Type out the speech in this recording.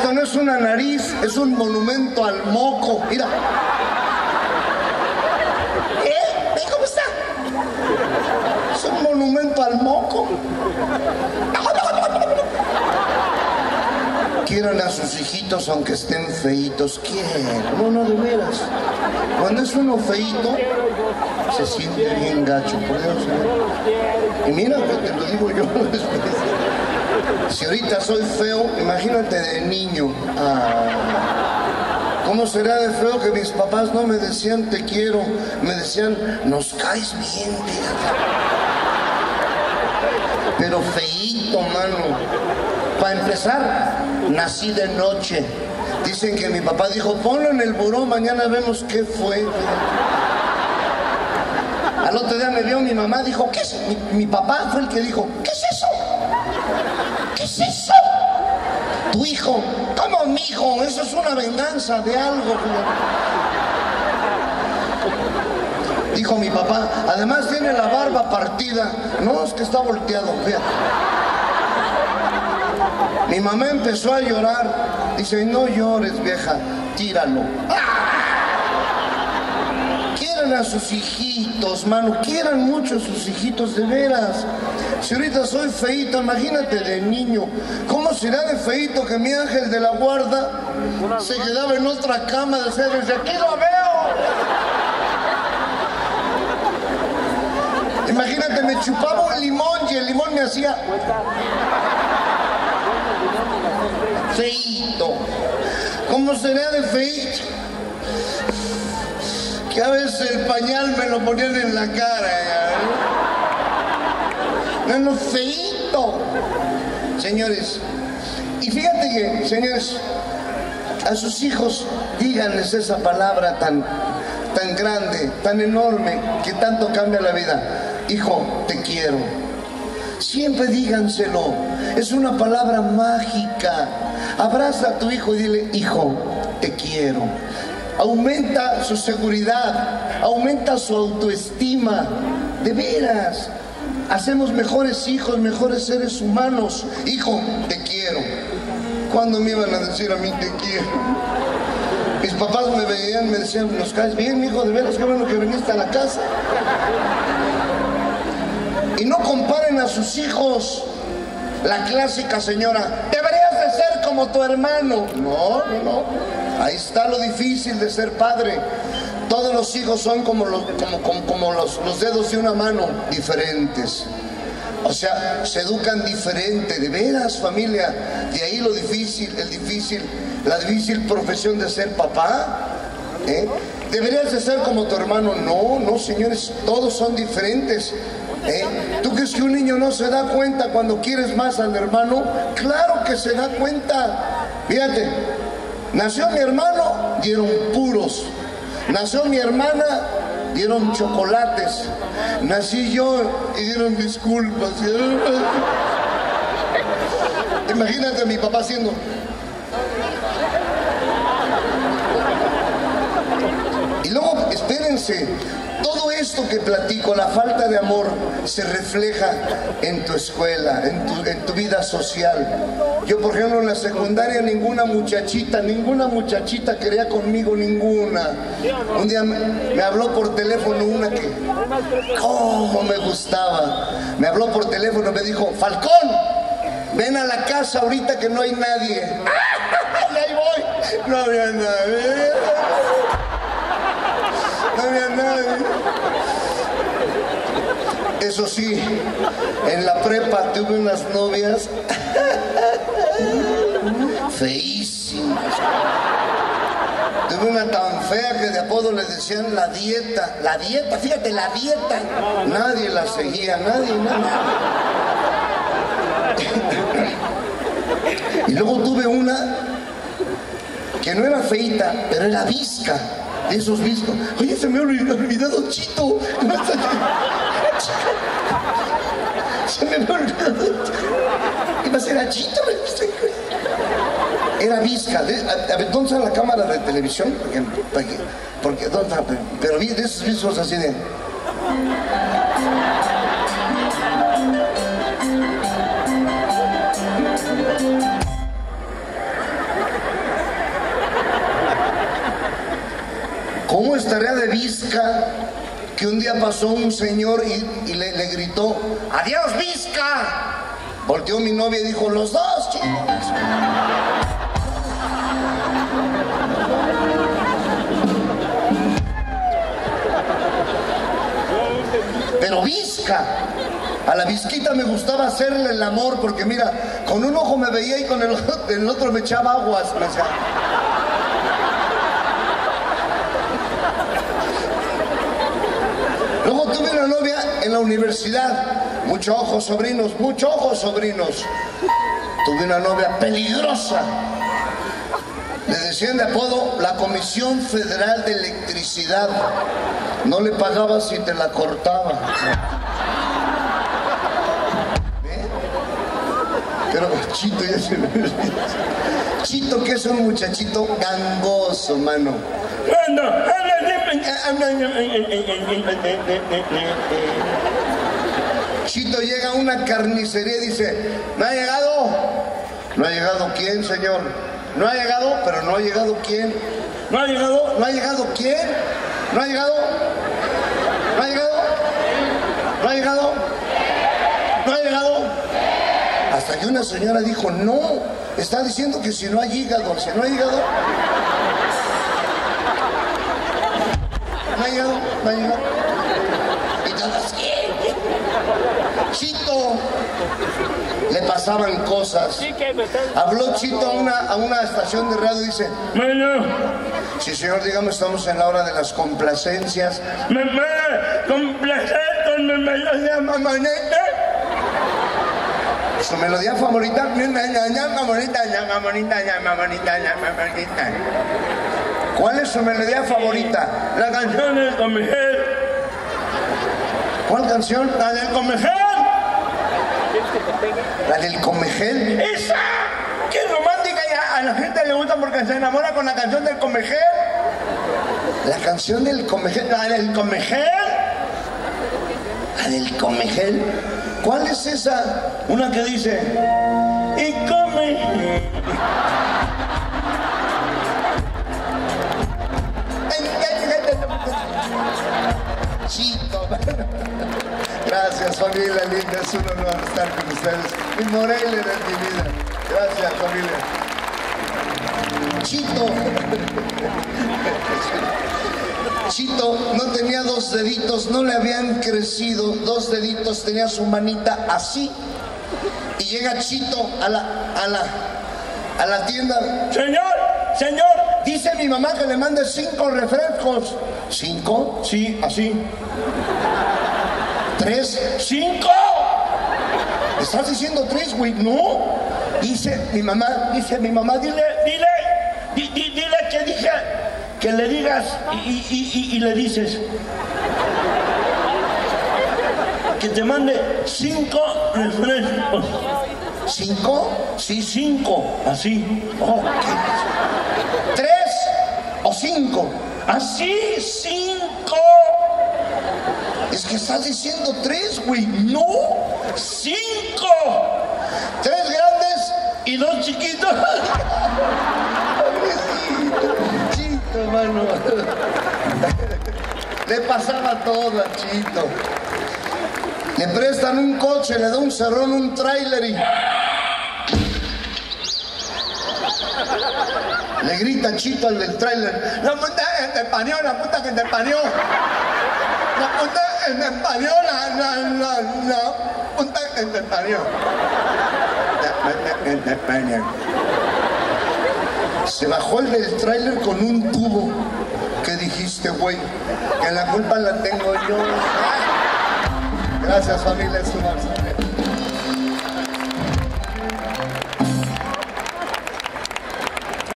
Esto no es una nariz, es un monumento al moco. Mira. ¿Ve cómo está? Es un monumento al moco. Quieran a sus hijitos aunque estén feitos. ¿Quién? No, de veras. Cuando es uno feito, se siente bien gacho, por Dios. Y mira, te lo digo yo. Si ahorita soy feo, imagínate de niño. ¿Cómo será de feo que mis papás no me decían te quiero? Me decían, nos caes bien, fíjate. Pero feíto, mano. Para empezar, nací de noche. Dicen que mi papá dijo, ponlo en el buró, mañana vemos qué fue. Al otro día me vio mi mamá, dijo, ¿qué es? Mi papá fue el que dijo, ¿qué es eso? ¿Qué es eso? Tu hijo. ¿Cómo mi hijo? Eso es una venganza de algo. Dijo mi papá, además tiene la barba partida. No, es que está volteado, fíjate. Mi mamá empezó a llorar. Dice, no llores, vieja, tíralo. Quieran a sus hijitos, mano. Quieran mucho a sus hijitos, de veras. Si ahorita soy feíto, imagínate de niño. ¿Cómo será de feíto que mi ángel de la guarda se quedaba en otra cama? Decía, desde aquí lo veo. Imagínate, me chupaba un limón y el limón me hacía... feíto. ¿Cómo será de feíto? Que a veces el pañal me lo ponían en la cara. No, feíto. Señores, y fíjate que, señores, a sus hijos díganles esa palabra tan grande, tan enorme, que tanto cambia la vida. Hijo, te quiero. Siempre díganselo. Es una palabra mágica. Abraza a tu hijo y dile, hijo, te quiero. Aumenta su seguridad, aumenta su autoestima. De veras, hacemos mejores hijos, mejores seres humanos. Hijo, te quiero. ¿Cuándo me iban a decir a mí te quiero? Mis papás me veían, me decían, ¿nos caes bien, hijo? De veras, qué bueno que viniste a la casa. Y no comparen a sus hijos. La clásica señora, deberías de ser como tu hermano. No. Ahí está lo difícil de ser padre. Todos los hijos son como los dedos de una mano, diferentes. O sea, se educan diferente. De veras, familia. De ahí lo difícil, la difícil profesión de ser papá. ¿Deberías de ser como tu hermano? No, señores, todos son diferentes. ¿Tú crees que un niño no se da cuenta cuando quieres más al hermano? Claro que se da cuenta. Fíjate, nació mi hermano, dieron puros. Nació mi hermana, dieron chocolates. Nací yo y dieron disculpas. Imagínate a mi papá haciendo... Y luego, espérense, todo esto que platico, la falta de amor, se refleja en tu escuela, en tu vida social. Yo, por ejemplo, en la secundaria ninguna muchachita quería conmigo, ninguna. Un día me habló por teléfono una que, cómo me gustaba. Me habló por teléfono, me dijo, Falcón, ven a la casa ahorita que no hay nadie. Y ahí voy, no había nadie. No había nadie. Eso sí, en la prepa tuve unas novias feísimas. Tuve una tan fea que de apodo le decían la dieta. La dieta, fíjate, la dieta. Nadie la seguía, nadie. Y luego tuve una que no era feita, pero era visca. De esos viscos. Oye, se me ha olvidado Chito. Se me ha olvidado. ¿Qué más era Chito? Era visca. A ver, ¿dónde está la cámara de televisión? Porque ¿dónde está? Pero vi de esos viscos así de... ¿Cómo estaría de visca que un día pasó un señor y le gritó, ¡adiós, visca! Volteó mi novia y dijo, los dos, chicos. Pero visca. A la visquita me gustaba hacerle el amor porque mira, con un ojo me veía y con el otro me echaba aguas. O sea, luego tuve una novia en la universidad. Mucho ojo, sobrinos, mucho ojo, sobrinos. Tuve una novia peligrosa. Le decían de apodo la Comisión Federal de Electricidad. No le pagabas si te la cortaba. Pero Chito ya se me olvidó. Chito, que es un muchachito gangoso, mano. Chito llega a una carnicería y dice, ¿no ha llegado? ¿No ha llegado quién, señor? ¿No ha llegado? Pero no ha llegado quién. ¿No ha llegado? ¿No ha llegado quién? ¿No ha llegado? ¿No ha llegado? ¿No ha llegado? ¿No ha llegado? Hasta que una señora dijo, no, está diciendo que si no ha llegado, si no ha llegado. No ha llegado, no ha llegado. Y todo así. Chito, le pasaban cosas. Habló Chito a una estación de radio y dice, bueno, sí señor, dígame, estamos en la hora de las complacencias. ¿Me puede complacer con mi melodía favorita? Su melodía favorita, favorita. ¿Cuál es su melodía favorita? La canción del Comejel. ¿Cuál canción? La del Comejel. ¿La del Comejel? ¡Esa! ¡Qué romántica! A la gente le gusta porque se enamora con la canción del Comejel. ¿La canción del Comejel? ¿La del Comejel? ¿La del Comejel? ¿Cuál es esa? Una que dice, y come. Chito. Gracias, familia linda, es un honor estar con ustedes. Mi Morelia de mi vida. Gracias, familia. Chito. Chito no tenía dos deditos, no le habían crecido dos deditos, tenía su manita así. Y llega Chito a la tienda. Señor, dice mi mamá que le mande 5 refrescos. ¿5? Sí, así. 3, 5. ¿Estás diciendo 3, güey? No. Dice mi mamá, dile que dije, que le digas y le dices que te mande 5 refrescos. ¿5? Sí, 5. Así. Oh, ¿qué? 3 o 5. Así, 5. Es que estás diciendo 3, güey. No, 5. 3 grandes y 2 chiquitos. Pobrecito, Chito, hermano. Le pasaba todo a Chito. Le prestan un coche, le da un cerrón, un tráiler y le grita Chito al del tráiler, la puta que te parió, la puta que te parió, la puta que te parió, la puta que te parió. Se bajó el del tráiler con un tubo. ¿Qué dijiste, güey? Que la culpa la tengo yo. Gracias, familia.